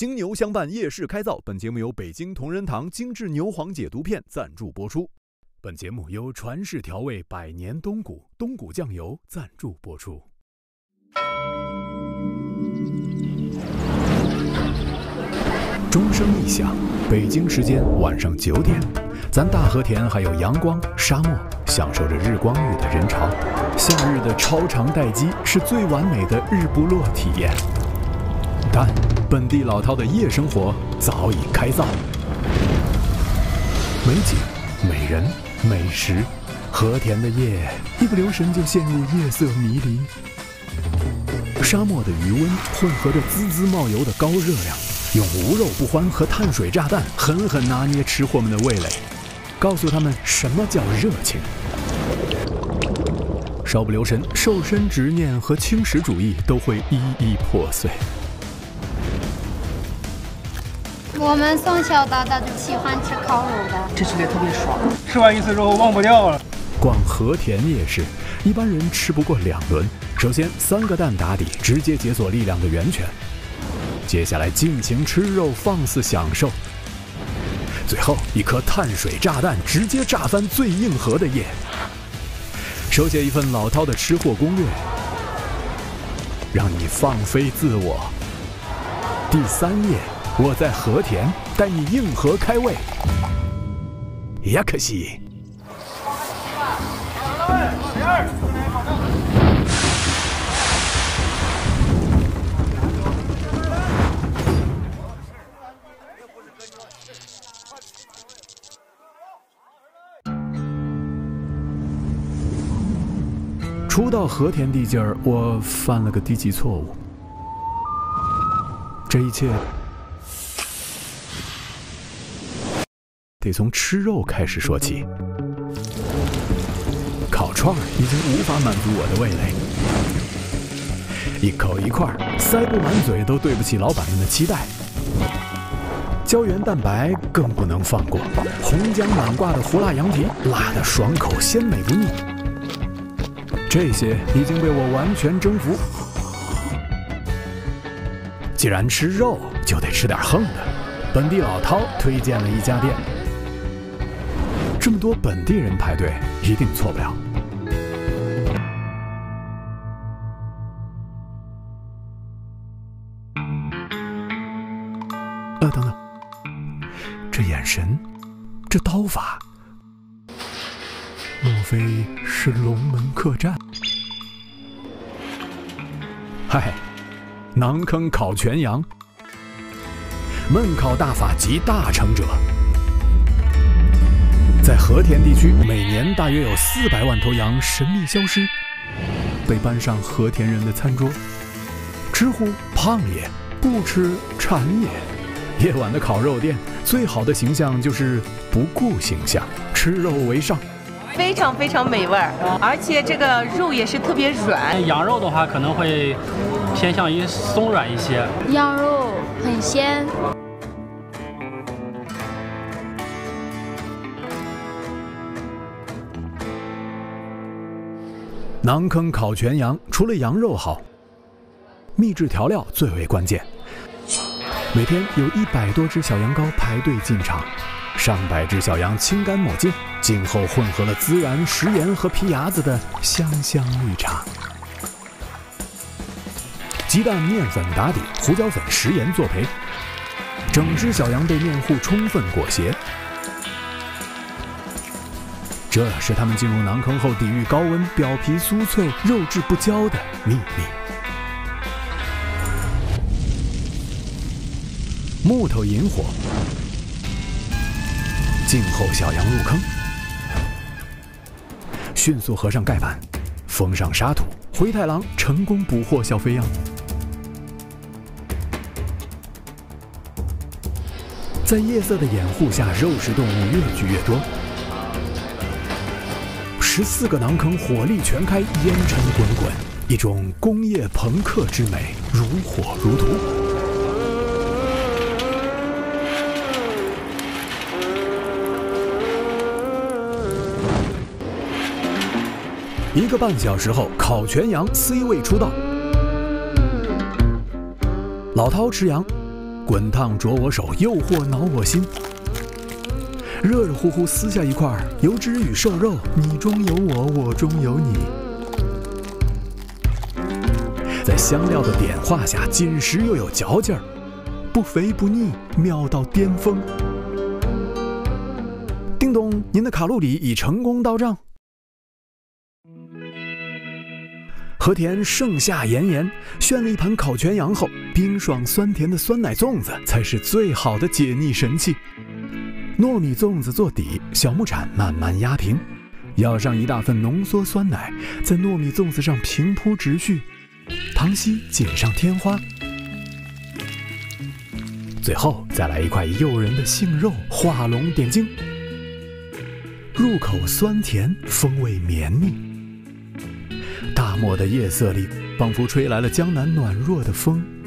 京牛相伴，夜市开造。本节目由北京同仁堂精致牛黄解毒片赞助播出。本节目由传世调味百年冬菇酱油赞助播出。钟声一响，北京时间晚上9点，咱大和田还有阳光、沙漠，享受着日光浴的人潮。夏日的超长待机是最完美的日不落体验。但本地老饕的夜生活早已开造，美景、美人、美食，和田的夜一不留神就陷入夜色迷离。沙漠的余温混合着滋滋冒油的高热量，用无肉不欢和碳水炸弹狠狠拿捏吃货们的味蕾，告诉他们什么叫热情。稍不留神，瘦身执念和轻食主义都会一一破碎。 我们从小到大就喜欢吃烤肉的， 这吃的特别爽， 吃完一次之后忘不掉了。 逛和田夜市，一般人吃不过2轮。首先3个蛋打底，直接解锁力量的源泉。接下来尽情吃肉，放肆享受。最后一颗碳水炸弹，直接炸翻最硬核的夜。手写一份老饕的吃货攻略，让你放飞自我。第3页，我在和田带你硬核开胃。呀可惜。初到和田地界儿，我犯了个低级错误。这一切得从吃肉开始说起。烤串已经无法满足我的味蕾，一口一块，塞不满嘴都对不起老板们的期待。胶原蛋白更不能放过，红姜满挂的胡辣羊蹄，辣得爽口鲜美不腻。这些已经被我完全征服。既然吃肉，就得吃点横的。本地老饕推荐了一家店。这么多本地人排队，一定错不了。等等，这眼神，这刀法，莫非是龙门客栈？嗨，馕坑烤全羊，焖烤大法集大成者。在和田地区，每年大约有400万头羊神秘消失，被搬上和田人的餐桌。吃乎胖也，不吃馋也。夜晚的烤肉店，最好的形象就是不顾形象，吃肉为上， 非常非常美味，而且这个肉也是特别软。 羊肉的话，可能会偏向于松软一些。 羊肉很鲜。 馕坑烤全羊，除了羊肉好，秘制调料最为关键。每天有100多只小羊羔排队进场，上百只小羊清干抹净，静候混合了孜然、食盐和皮牙子的香香绿茶。鸡蛋、面粉打底，胡椒粉、食盐作陪，整只小羊被面糊充分裹挟。这是他们进入馕坑后抵御高温、表皮酥脆、肉质不焦的秘密。木头引火，静候小羊入坑，迅速合上盖板，封上沙土。灰太狼成功捕获小肥羊。在夜色的掩护下，肉食动物越聚越多。14个馕坑火力全开，烟尘滚滚，一种工业朋克之美如火如荼。1个半小时后，烤全羊 C 位出道。老饕吃羊， 滚烫灼我手，诱惑挠我心。热热乎乎撕下一块油脂与瘦肉，你中有我，我中有你。在香料的点化下，紧实又有嚼劲儿，不肥不腻，妙到巅峰。叮咚，您的卡路里已成功到账。和田盛夏炎炎，炫了一盘烤全羊后，冰爽酸甜的酸奶粽子才是最好的解腻神器。糯米粽子做底，小木铲慢慢压平，舀上一大份浓缩酸奶，在糯米粽子上平铺直叙，糖稀锦上添花。最后再来一块诱人的杏肉，画龙点睛，入口酸甜，风味绵密。大漠的夜色里，仿佛吹来了江南暖若的风。